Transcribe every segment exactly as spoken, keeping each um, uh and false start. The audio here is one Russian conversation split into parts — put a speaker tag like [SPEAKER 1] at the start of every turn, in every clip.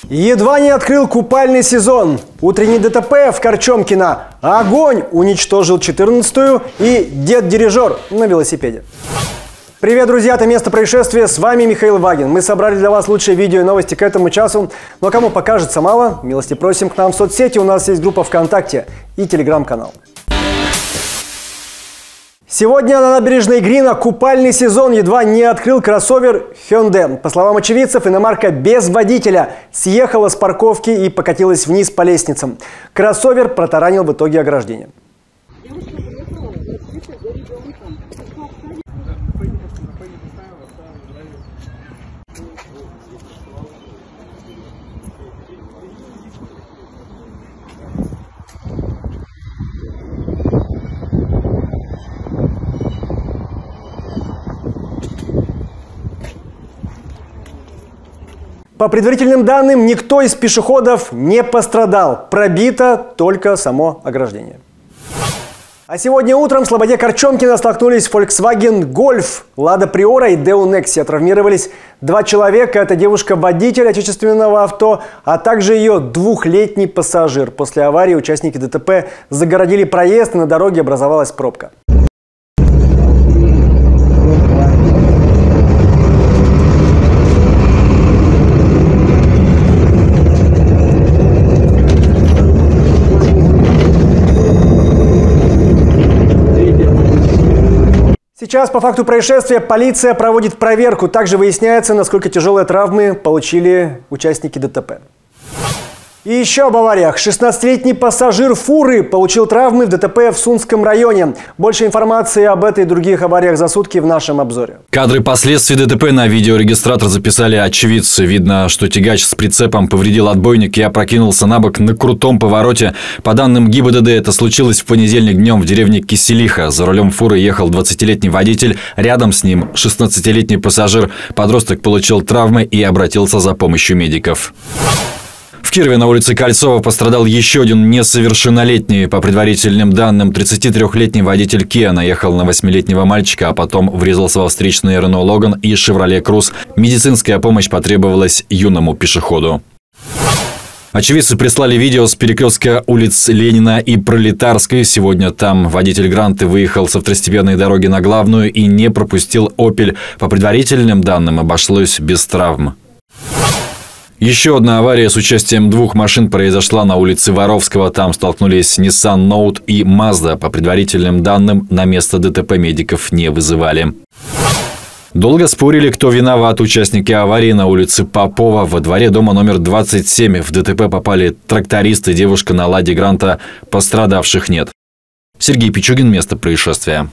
[SPEAKER 1] Едва не открыл купальный сезон. Утренний ДТП в Корчомкино. Огонь уничтожил четырнадцатую и дед-дирижер на велосипеде. Привет, друзья, это место происшествия. С вами Михаил Вагин. Мы собрали для вас лучшие видео и новости к этому часу. Но кому покажется мало, милости просим к нам в соцсети. У нас есть группа ВКонтакте и телеграм-канал. Сегодня на набережной Грина купальный сезон едва не открыл кроссовер Hyundai. По словам очевидцев, иномарка без водителя съехала с парковки и покатилась вниз по лестницам. Кроссовер протаранил в итоге ограждение. По предварительным данным, никто из пешеходов не пострадал. Пробито только само ограждение. А сегодня утром в Слободе Корчомкино столкнулись Volkswagen Golf, Lada Priora и Daewoo Nexia. Травмировались два человека. Это девушка-водитель отечественного авто, а также ее двухлетний пассажир. После аварии участники ДТП загородили проезд, и на дороге образовалась пробка. Сейчас по факту происшествия полиция проводит проверку. Также выясняется, насколько тяжелые травмы получили участники ДТП. И еще об авариях. шестнадцатилетний пассажир фуры получил травмы в ДТП в Сунском районе. Больше информации об этой и других авариях за сутки в нашем обзоре.
[SPEAKER 2] Кадры последствий ДТП на видеорегистратор записали очевидцы. Видно, что тягач с прицепом повредил отбойник и опрокинулся на бок на крутом повороте. По данным ГИБДД, это случилось в понедельник днем в деревне Киселиха. За рулем фуры ехал двадцатилетний водитель. Рядом с ним шестнадцатилетний пассажир. Подросток получил травмы и обратился за помощью медиков. В Кирове на улице Кольцова пострадал еще один несовершеннолетний. По предварительным данным, тридцатитрёхлетний водитель Kia наехал на восьмилетнего мальчика, а потом врезался во встречные Рено Логан и Шевроле Круз. Медицинская помощь потребовалась юному пешеходу. Очевидцы прислали видео с перекрестка улиц Ленина и Пролетарской. Сегодня там водитель Гранты выехал со второстепенной дороги на главную и не пропустил «Опель». По предварительным данным, обошлось без травм. Еще одна авария с участием двух машин произошла на улице Воровского. Там столкнулись Nissan Note и Mazda. По предварительным данным, на место ДТП медиков не вызывали. Долго спорили, кто виноват. Участники аварии на улице Попова. Во дворе дома номер двадцать семь в ДТП попали тракторист и девушка на Ладе Гранта. Пострадавших нет. Сергей Пичугин, место происшествия.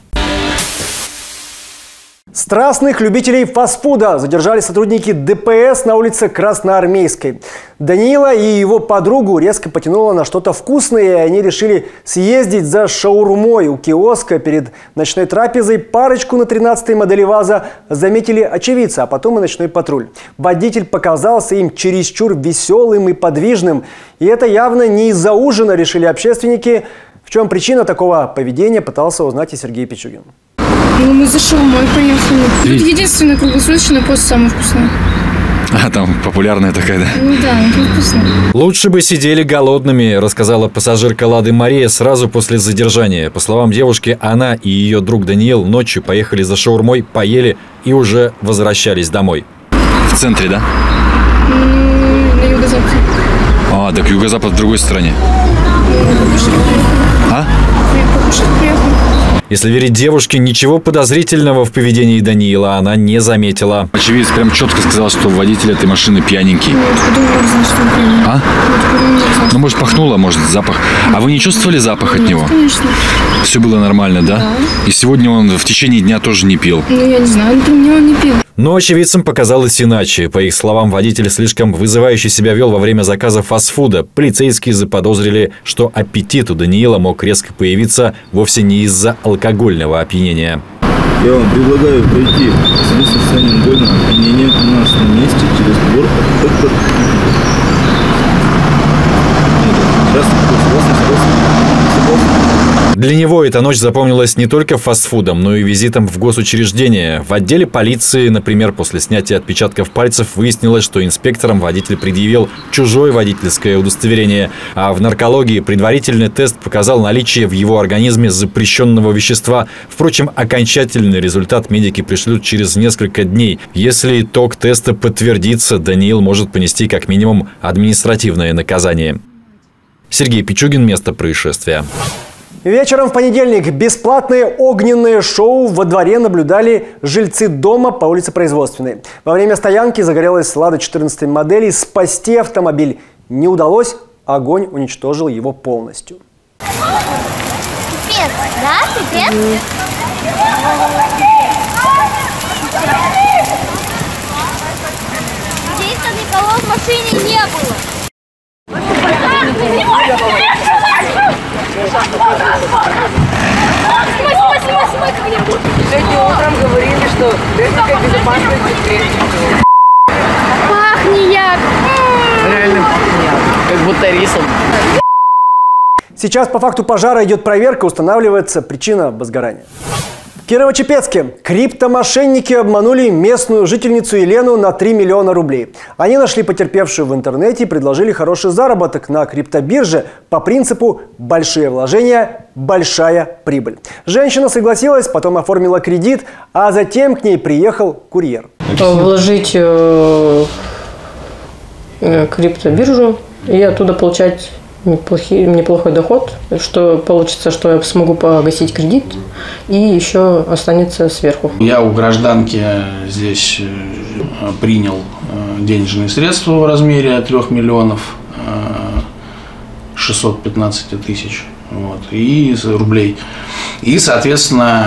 [SPEAKER 1] Страстных любителей фастфуда задержали сотрудники ДПС на улице Красноармейской. Даниила и его подругу резко потянуло на что-то вкусное, и они решили съездить за шаурмой. У киоска перед ночной трапезой парочку на тринадцатой модели ВАЗа заметили очевидцы, а потом и ночной патруль. Водитель показался им чересчур веселым и подвижным. И это явно не из-за ужина, решили общественники. В чем причина такого поведения, пытался узнать и Сергей Пичугин.
[SPEAKER 3] Ну, мы за шаурмой поехали. Тут единственный круглосуточный пост самый вкусный.
[SPEAKER 2] А, там популярная такая, да?
[SPEAKER 3] Ну да, тут вкусно.
[SPEAKER 2] Лучше бы сидели голодными, рассказала пассажирка Лады Мария сразу после задержания. По словам девушки, она и ее друг Даниил ночью поехали за шаурмой, поели и уже возвращались домой. В центре, да?
[SPEAKER 3] На юго-западе.
[SPEAKER 2] А, так юго-запад в другой стороне. А? Если верить девушке, ничего подозрительного в поведении Даниила она не заметила. Очевидец прям четко сказал, что водитель этой машины пьяненький.
[SPEAKER 3] Ну, откуда вы знаете, что он пьяненький?
[SPEAKER 2] А? Ну, может, пахнуло, может, запах. А вы не чувствовали запах от
[SPEAKER 3] Нет,
[SPEAKER 2] него?
[SPEAKER 3] Конечно.
[SPEAKER 2] Все было нормально, да?
[SPEAKER 3] Да.
[SPEAKER 2] И сегодня он в течение дня тоже не пил?
[SPEAKER 3] Ну, я не знаю, но при мне он не пил.
[SPEAKER 2] Но очевидцам показалось иначе. По их словам, водитель слишком вызывающе себя вел во время заказа фастфуда. Полицейские заподозрили, что аппетит у Даниила мог резко появиться вовсе не из-за алкогольного опьянения.
[SPEAKER 4] Я вам предлагаю пройти средство социального алкогольного опьянения у нас на месте через двор.
[SPEAKER 2] Для него эта ночь запомнилась не только фастфудом, но и визитом в госучреждение. В отделе полиции, например, после снятия отпечатков пальцев выяснилось, что инспекторам водитель предъявил чужое водительское удостоверение, а в наркологии предварительный тест показал наличие в его организме запрещенного вещества. Впрочем, окончательный результат медики пришлют через несколько дней. Если итог теста подтвердится, Даниил может понести как минимум административное наказание. Сергей Пичугин, место происшествия.
[SPEAKER 1] Вечером в понедельник бесплатное огненное шоу во дворе наблюдали жильцы дома по улице Производственной. Во время стоянки загорелась «Лада» четырнадцатой модели. Спасти автомобиль не удалось, огонь уничтожил его полностью.
[SPEAKER 5] Пипец, да? Пипец? Чисто никого в машине не было.
[SPEAKER 6] Сегодня утром говорили, что это безопасность.
[SPEAKER 3] Пахни як!
[SPEAKER 6] Реально пахнет як, как будто рисом.
[SPEAKER 1] Сейчас по факту пожара идет проверка, устанавливается причина возгорания. В Кирово-Чепецке криптомошенники обманули местную жительницу Елену на три миллиона рублей. Они нашли потерпевшую в интернете и предложили хороший заработок на криптобирже по принципу «большие вложения, большая прибыль». Женщина согласилась, потом оформила кредит, а затем к ней приехал курьер.
[SPEAKER 7] Вложить э, криптобиржу и оттуда получать неплохий, неплохой доход, что получится, что я смогу погасить кредит и еще останется сверху.
[SPEAKER 8] Я у гражданки здесь принял денежные средства в размере трех миллионов шестьсот пятнадцать тысяч вот, и рублей. И, соответственно,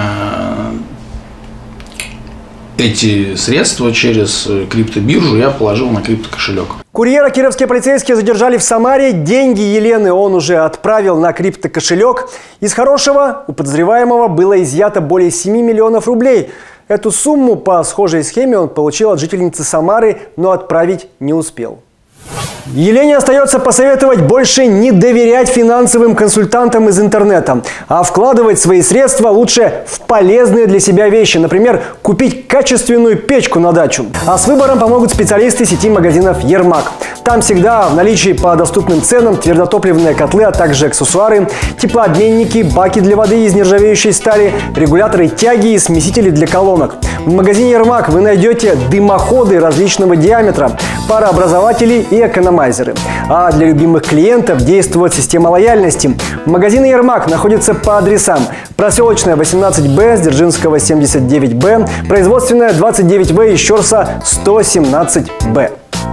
[SPEAKER 8] эти средства через криптобиржу я положил на криптокошелек.
[SPEAKER 1] Курьера кировские полицейские задержали в Самаре. Деньги Елены он уже отправил на криптокошелек. Из хорошего у подозреваемого было изъято более семи миллионов рублей. Эту сумму по схожей схеме он получил от жительницы Самары, но отправить не успел. Елене остается посоветовать больше не доверять финансовым консультантам из интернета, а вкладывать свои средства лучше в полезные для себя вещи. Например, купить качественную печку на дачу. А с выбором помогут специалисты сети магазинов «Ермак». Там всегда в наличии по доступным ценам твердотопливные котлы, а также аксессуары, теплообменники, баки для воды из нержавеющей стали, регуляторы тяги и смесители для колонок. В магазине «Ермак» вы найдете дымоходы различного диаметра, парообразователи и экономайзеры. А для любимых клиентов действует система лояльности. Магазины «Ермак» находятся по адресам: Проселочная восемнадцать Б, Дзержинского семьдесят девять Б, Производственная двадцать девять В и Щорса сто семнадцать Б.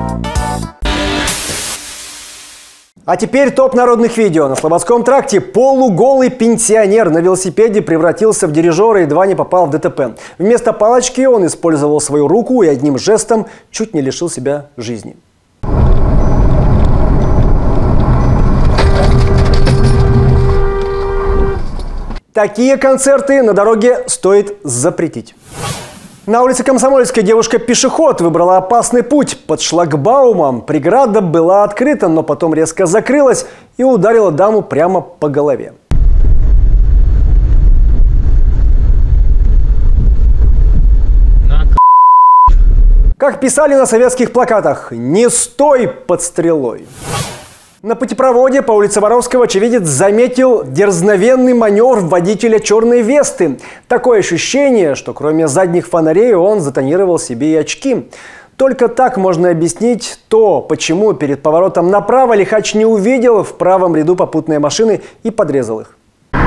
[SPEAKER 1] А теперь топ народных видео. На Слободском тракте полуголый пенсионер на велосипеде превратился в дирижера и едва не попал в ДТП. Вместо палочки он использовал свою руку и одним жестом чуть не лишил себя жизни. Такие концерты на дороге стоит запретить. На улице Комсомольской девушка-пешеход выбрала опасный путь. Под шлагбаумом преграда была открыта, но потом резко закрылась и ударила даму прямо по голове. Как писали на советских плакатах: «Не стой под стрелой». На путепроводе по улице Воровского очевидец заметил дерзновенный маневр водителя черной Весты. Такое ощущение, что кроме задних фонарей он затонировал себе и очки. Только так можно объяснить то, почему перед поворотом направо лихач не увидел в правом ряду попутные машины и подрезал их.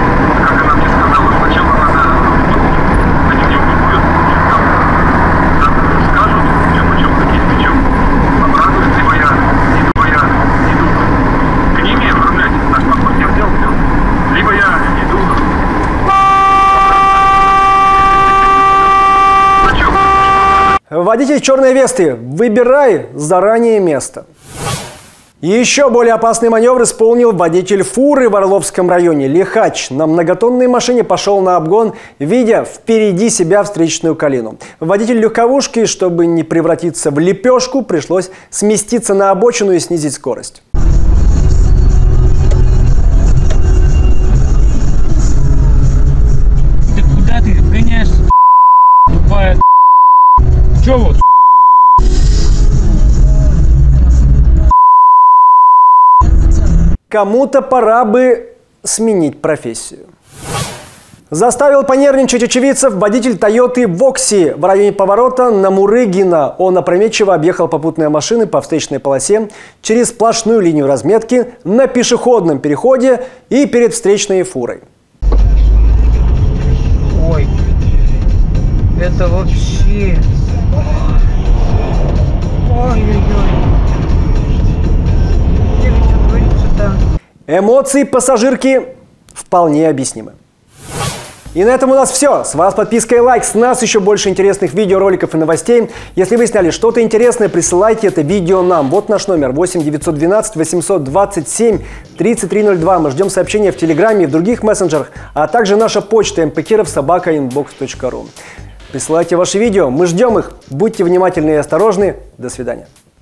[SPEAKER 1] Водитель черной Весты, выбирай заранее место. Еще более опасный маневр исполнил водитель фуры в Орловском районе. Лихач на многотонной машине пошел на обгон, видя впереди себя встречную колею. Водитель легковушки, чтобы не превратиться в лепешку, пришлось сместиться на обочину и снизить скорость.
[SPEAKER 9] Че вот?
[SPEAKER 1] Кому-то пора бы сменить профессию. Заставил понервничать очевидцев водитель Тойоты Вокси в районе поворота на Мурыгина. Он опрометчиво объехал попутные машины по встречной полосе через сплошную линию разметки на пешеходном переходе и перед встречной фурой.
[SPEAKER 6] Ой, это вообще... Ой-ой-ой. Что творится-то?
[SPEAKER 1] Эмоции пассажирки вполне объяснимы. И на этом у нас все. С вас подписка и лайк. С нас еще больше интересных видеороликов и новостей. Если вы сняли что-то интересное, присылайте это видео нам. Вот наш номер восемь девятьсот двенадцать восемьсот двадцать семь тридцать три ноль два. Мы ждем сообщения в Телеграме и в других мессенджерах, а также наша почта эм пэ киров собака инбокс точка ру. Присылайте ваши видео, мы ждем их. Будьте внимательны и осторожны. До свидания.